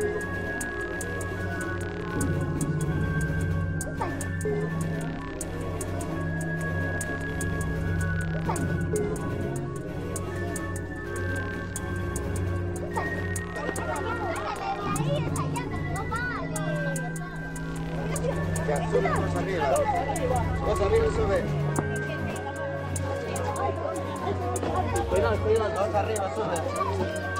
Ya, sube más arriba. Más arriba sube. Cuidado, más arriba sube.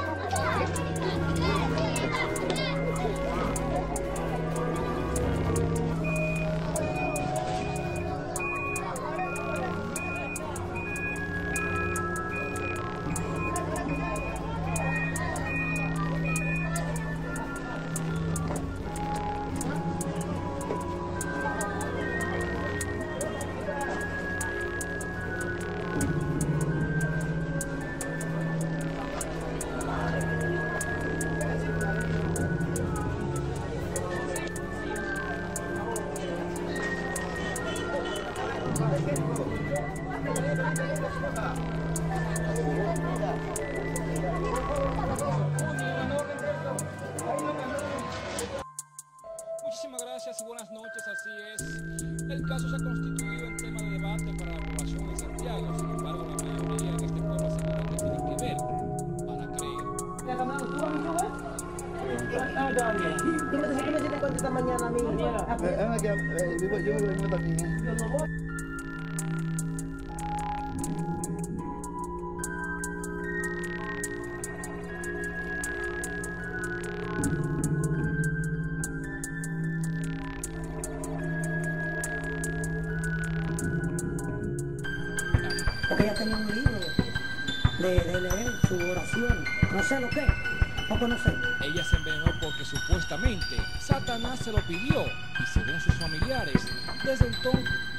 Muchísimas gracias y buenas noches, así es. El caso se ha constituido en tema de debate para la población de Santiago, sin embargo la mayoría en este pueblo asegura que tienen que ver para creer. ¿Tú me tienes cuenta esta mañana a mí? Yo vengo también. Yo no voy. Porque ella tenía un libro de leer su oración, no sé lo que, poco no sé. Ella se envenenó porque supuestamente Satanás se lo pidió y según sus familiares, desde entonces